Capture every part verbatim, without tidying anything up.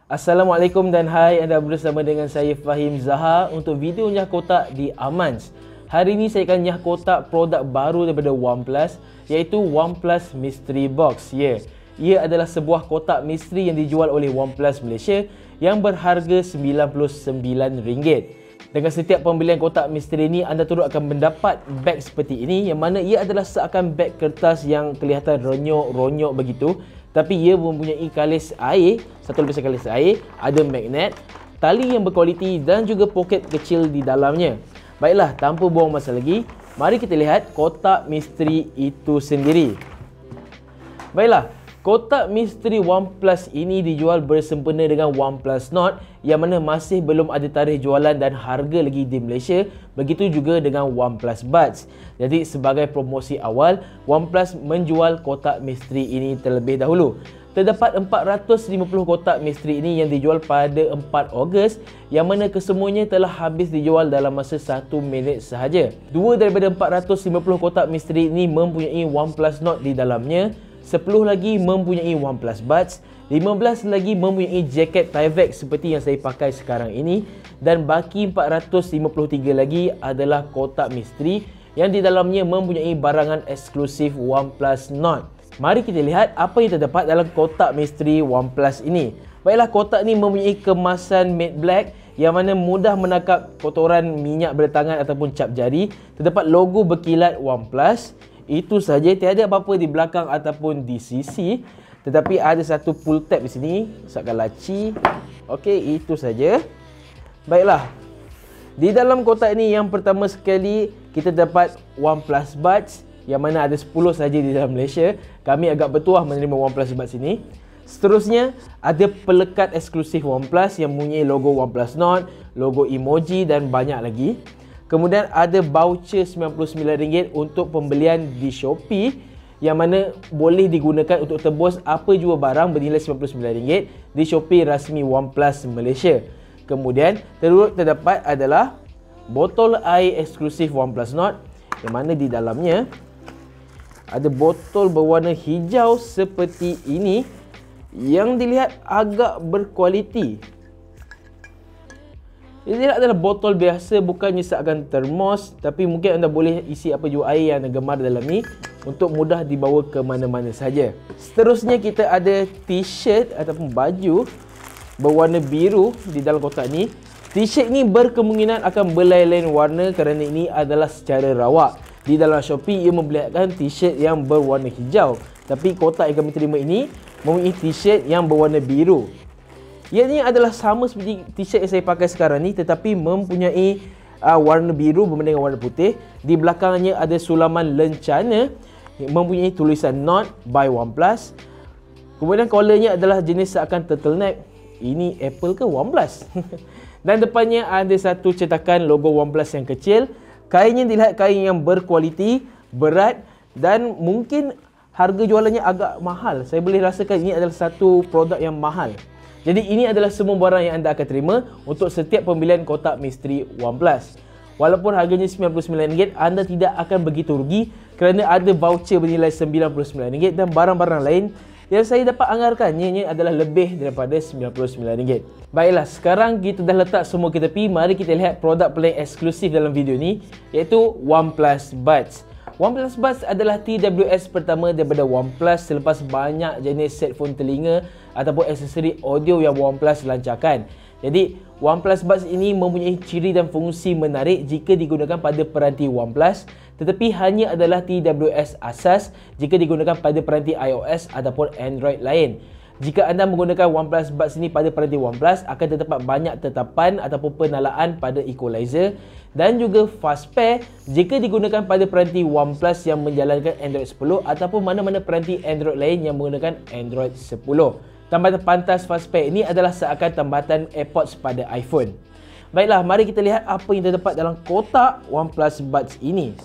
Assalamualaikum dan hai, anda bersama dengan saya Fahim Zaha untuk video nyah kotak di Amans. Hari ini saya akan nyah kotak produk baru daripada OnePlus, iaitu OnePlus Mystery Box. Ya, yeah. Ia adalah sebuah kotak misteri yang dijual oleh OnePlus Malaysia yang berharga sembilan puluh sembilan ringgit. Dengan setiap pembelian kotak misteri ini, anda turut akan mendapat beg seperti ini, yang mana ia adalah seakan beg kertas yang kelihatan ronyok-ronyok begitu. Tapi ia mempunyai kalis air, satu lapisan kalis air, ada magnet, tali yang berkualiti dan juga poket kecil di dalamnya. Baiklah, tanpa buang masa lagi, mari kita lihat kotak misteri itu sendiri. Baiklah, kotak misteri OnePlus ini dijual bersempena dengan OnePlus Nord yang mana masih belum ada tarikh jualan dan harga lagi di Malaysia. Begitu juga dengan OnePlus Buds. Jadi sebagai promosi awal, OnePlus menjual kotak misteri ini terlebih dahulu. Terdapat empat ratus lima puluh kotak misteri ini yang dijual pada empat Ogos, yang mana kesemuanya telah habis dijual dalam masa satu minit sahaja. Dua daripada empat ratus lima puluh kotak misteri ini mempunyai OnePlus Nord di dalamnya, sepuluh lagi mempunyai OnePlus Buds, lima belas lagi mempunyai jaket Tyvek seperti yang saya pakai sekarang ini, dan baki empat ratus lima puluh tiga lagi adalah kotak misteri yang di dalamnya mempunyai barangan eksklusif OnePlus Nord. Mari kita lihat apa yang terdapat dalam kotak misteri OnePlus ini. Baiklah, kotak ini mempunyai kemasan matte black yang mana mudah menangkap kotoran minyak bertangan ataupun cap jari. Terdapat logo berkilat OnePlus. Itu saja, tiada apa-apa di belakang ataupun di sisi. Tetapi ada satu pull tab di sini, usapkan laci. Okey, itu saja. Baiklah. Di dalam kotak ini yang pertama sekali kita dapat OnePlus Buds yang mana ada sepuluh saja di dalam Malaysia. Kami agak bertuah menerima OnePlus Buds ini. Seterusnya ada pelekat eksklusif OnePlus yang mempunyai logo OnePlus Nord, logo emoji dan banyak lagi. Kemudian ada voucher sembilan puluh sembilan ringgit untuk pembelian di Shopee yang mana boleh digunakan untuk tebus apa jua barang bernilai sembilan puluh sembilan ringgit di Shopee rasmi OnePlus Malaysia. Kemudian turut terdapat adalah botol air eksklusif OnePlus Nord yang mana di dalamnya ada botol berwarna hijau seperti ini yang dilihat agak berkualiti. Ini adalah botol biasa, bukannya seakan termos, tapi mungkin anda boleh isi apa jua air yang anda gemar dalam ni untuk mudah dibawa ke mana-mana saja. Seterusnya kita ada t-shirt ataupun baju berwarna biru di dalam kotak ni. T-shirt ni berkemungkinan akan berlain-lain warna kerana ini adalah secara rawak. Di dalam Shopee ia memperlihatkan t-shirt yang berwarna hijau, tapi kotak yang kami terima ini mempunyai t-shirt yang berwarna biru. Ianya adalah sama seperti t-shirt yang saya pakai sekarang ni, tetapi mempunyai uh, warna biru berbanding dengan warna putih. Di belakangnya ada sulaman lencana yang mempunyai tulisan Not by OnePlus. Kemudian collarnya adalah jenis seakan turtleneck. Ini Apple ke OnePlus? Dan depannya ada satu cetakan logo OnePlus yang kecil. Kainnya dilihat kain yang berkualiti, berat dan mungkin harga jualannya agak mahal. Saya boleh rasakan ini adalah satu produk yang mahal. Jadi ini adalah semua barang yang anda akan terima untuk setiap pembelian kotak misteri OnePlus. Walaupun harganya sembilan puluh sembilan ringgit, anda tidak akan begitu rugi kerana ada voucher bernilai sembilan puluh sembilan ringgit dan barang-barang lain yang saya dapat anggarkannya adalah lebih daripada sembilan puluh sembilan ringgit. Baiklah, sekarang kita dah letak semua ke tepi. Mari kita lihat produk paling eksklusif dalam video ni, iaitu OnePlus Buds. OnePlus Buds adalah T W S pertama daripada OnePlus selepas banyak jenis headphone telinga ataupun aksesori audio yang OnePlus lancarkan. Jadi, OnePlus Buds ini mempunyai ciri dan fungsi menarik jika digunakan pada peranti OnePlus, tetapi hanya adalah T W S asas jika digunakan pada peranti iOS ataupun Android lain. Jika anda menggunakan OnePlus Buds ini pada peranti OnePlus, akan terdapat banyak tetapan ataupun penalaan pada equalizer dan juga fast pair jika digunakan pada peranti OnePlus yang menjalankan Android sepuluh ataupun mana-mana peranti Android lain yang menggunakan Android sepuluh. Tambatan pantas fast pair ini adalah seakan tambatan AirPods pada iPhone. Baiklah, mari kita lihat apa yang terdapat dalam kotak OnePlus Buds ini.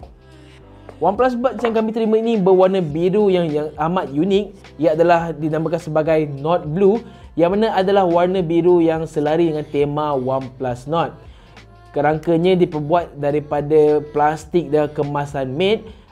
OnePlus Buds yang kami terima ini berwarna biru yang, yang amat unik. Ia adalah dinamakan sebagai Nord Blue, yang mana adalah warna biru yang selari dengan tema OnePlus Nord. Kerangkanya diperbuat daripada plastik dan kemasan matte.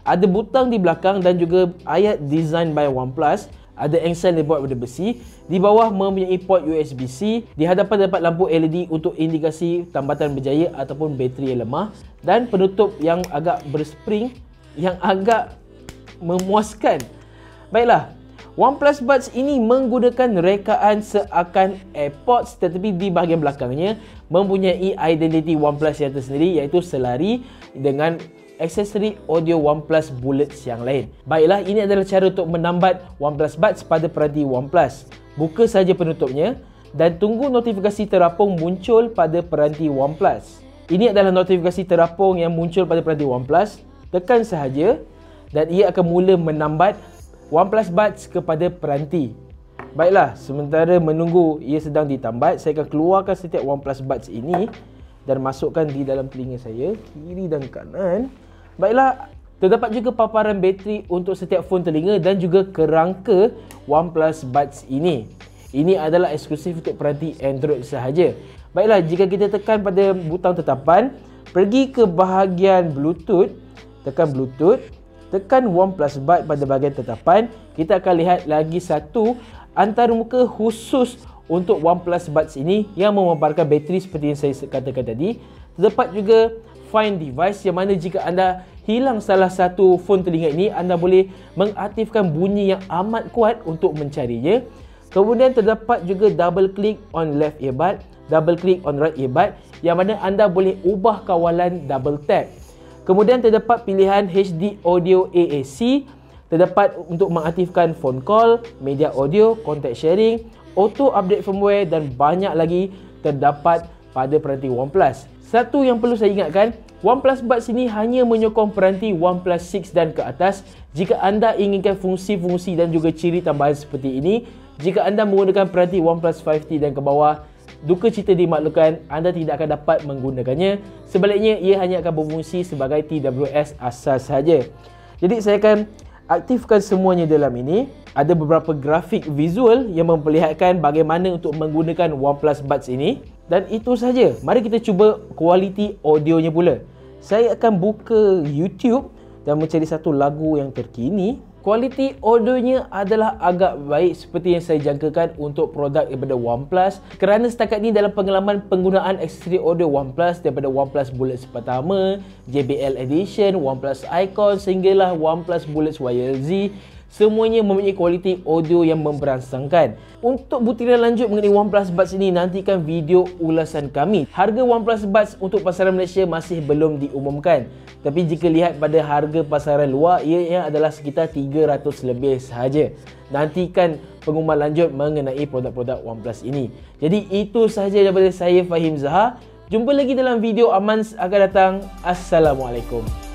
Ada butang di belakang dan juga ayat design by OnePlus. Ada engsel yang dibuat daripada besi. Di bawah mempunyai port U S B C. Di hadapan terdapat lampu L E D untuk indikasi tambatan berjaya ataupun bateri yang lemah. Dan penutup yang agak berspring, yang agak memuaskan. Baiklah, OnePlus Buds ini menggunakan rekaan seakan AirPods, tetapi di bahagian belakangnya mempunyai identiti OnePlus yang tersendiri, iaitu selari dengan aksesori audio OnePlus Bullets yang lain. Baiklah, ini adalah cara untuk menambat OnePlus Buds pada peranti OnePlus. Buka saja penutupnya dan tunggu notifikasi terapung muncul pada peranti OnePlus. Ini adalah notifikasi terapung yang muncul pada peranti OnePlus. Tekan sahaja dan ia akan mula menambat OnePlus Buds kepada peranti. Baiklah, sementara menunggu ia sedang ditambat, saya akan keluarkan setiap OnePlus Buds ini dan masukkan di dalam telinga saya, kiri dan kanan. Baiklah, terdapat juga paparan bateri untuk setiap phone telinga dan juga kerangka OnePlus Buds ini. Ini adalah eksklusif untuk peranti Android sahaja. Baiklah, jika kita tekan pada butang tetapan, pergi ke bahagian Bluetooth, tekan Bluetooth, tekan OnePlus Buds pada bahagian tetapan, kita akan lihat lagi satu antarmuka khusus untuk OnePlus Buds ini yang memaparkan bateri seperti yang saya katakan tadi. Terdapat juga Find Device yang mana jika anda hilang salah satu phone telinga ini, anda boleh mengaktifkan bunyi yang amat kuat untuk mencarinya. Kemudian terdapat juga double click on left earbud, double click on right earbud yang mana anda boleh ubah kawalan double tap. Kemudian terdapat pilihan H D Audio A A C, terdapat untuk mengaktifkan phone call, media audio, contact sharing, auto update firmware dan banyak lagi terdapat pada peranti OnePlus. Satu yang perlu saya ingatkan, OnePlus Buds ini hanya menyokong peranti OnePlus enam dan ke atas. Jika anda inginkan fungsi-fungsi dan juga ciri tambahan seperti ini, jika anda menggunakan peranti OnePlus lima T dan ke bawah, duka cita dimaklumkan, anda tidak akan dapat menggunakannya. Sebaliknya, ia hanya akan berfungsi sebagai T W S asas sahaja. Jadi saya akan aktifkan semuanya dalam ini. Ada beberapa grafik visual yang memperlihatkan bagaimana untuk menggunakan OnePlus Buds ini. Dan itu saja. Mari kita cuba kualiti audionya pula. Saya akan buka YouTube dan mencari satu lagu yang terkini. Kualiti audionya adalah agak baik seperti yang saya jangkakan untuk produk daripada OnePlus, kerana setakat ini dalam pengalaman penggunaan aksesori audio OnePlus daripada OnePlus Bullets pertama, J B L Edition, OnePlus Icon sehinggalah OnePlus Bullets Y L Z, semuanya mempunyai kualiti audio yang memberangsangkan. Untuk butiran lanjut mengenai OnePlus Buds ini, nantikan video ulasan kami. Harga OnePlus Buds untuk pasaran Malaysia masih belum diumumkan. Tapi jika lihat pada harga pasaran luar, ia adalah sekitar tiga ratus lebih sahaja. Nantikan pengumuman lanjut mengenai produk-produk OnePlus ini. Jadi itu sahaja daripada saya, Fahim Zaha. Jumpa lagi dalam video Amans akan datang. Assalamualaikum.